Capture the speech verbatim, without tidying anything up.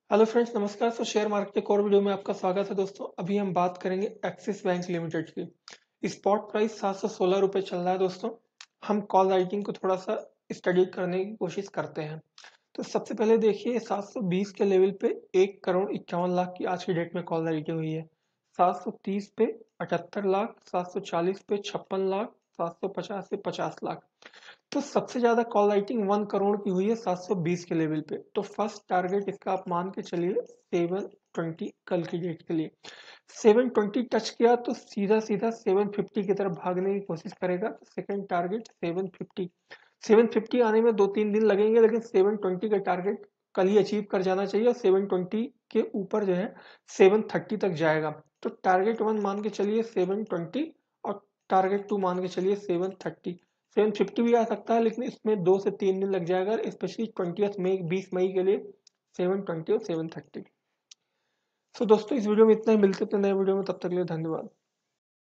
Hello friends, नमस्कार। So share market के core video में आपका स्वागत है दोस्तों। अभी हम बात करेंगे एक्सिस बैंक लिमिटेड की। स्पॉट प्राइस सात सौ सोलह रुपये चल रहा है दोस्तों। हम कॉल राइटिंग को थोड़ा सा स्टडी करने की कोशिश करते हैं। तो सबसे पहले देखिए, सात सौ बीस के लेवल पे एक करोड़ इक्यावन लाख की आज की डेट में कॉल राइटिंग हुई है। सात सौ तीस पे अठहत्तर लाख, सात सौ चालीस पे छप्पन लाख, सात सौ पचास पे पचास लाख। तो सबसे ज्यादा कॉल राइटिंग वन करोड़ की हुई है सात सौ बीस के लेवल पे। तो फर्स्ट टारगेट इसका आप मान के चलिए सेवन ट्वेंटी कल की डेट के लिए। सेवन ट्वेंटी टच किया तो सीधा सीधा सेवन फिफ्टी की तरफ भागने की कोशिश करेगा। तो second target seven fifty. Seven fifty आने में दो तीन दिन लगेंगे, लेकिन सेवन ट्वेंटी का टारगेट कल ही अचीव कर जाना चाहिए और सेवन ट्वेंटी के ऊपर जो है सेवन थर्टी तक जाएगा। तो टारगेट वन मान के चलिए सेवन ट्वेंटी और टारगेट टू मान के चलिए सेवन थर्टी। सेवन फिफ्टी भी आ सकता है, लेकिन इसमें दो से तीन दिन लग जाएगा, स्पेशली ट्वेंटी मई बीस मई के लिए सेवन ट्वेंटी और सेवन थर्टी। सो दोस्तों, इस वीडियो में इतना ही। मिलते हैं नए वीडियो में, तब तक के लिए धन्यवाद।